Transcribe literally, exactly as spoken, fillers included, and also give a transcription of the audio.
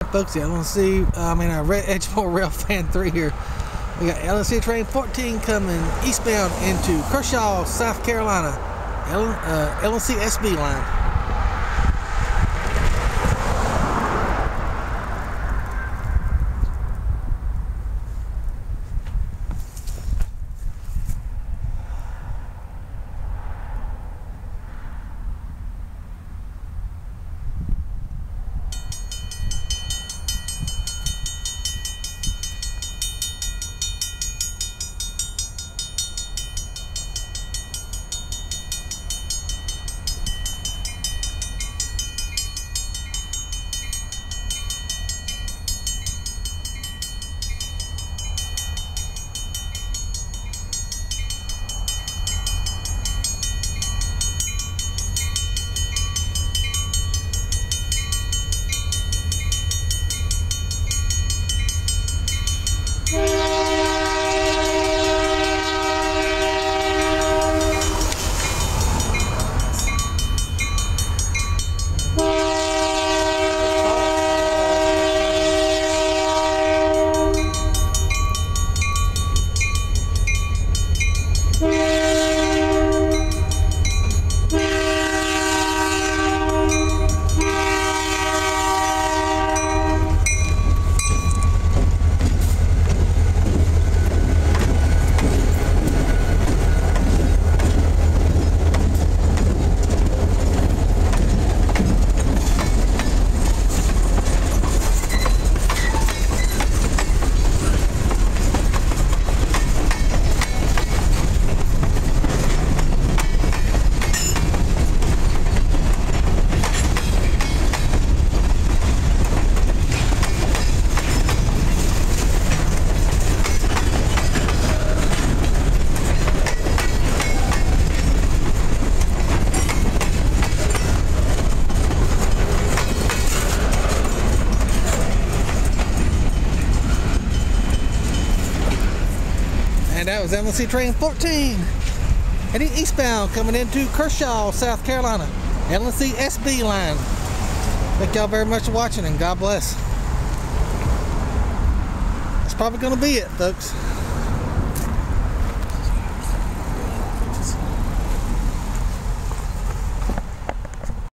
Folks, the L N C, uh, I mean, our Red Edgemore Rail Fan three here. We got L N C train fourteen coming eastbound into Kershaw, South Carolina. L, uh, L N C S B line. And that was L N C train fourteen heading eastbound coming into Kershaw, South Carolina. L N C S B line. Thank y'all very much for watching and God bless. That's probably going to be it, folks.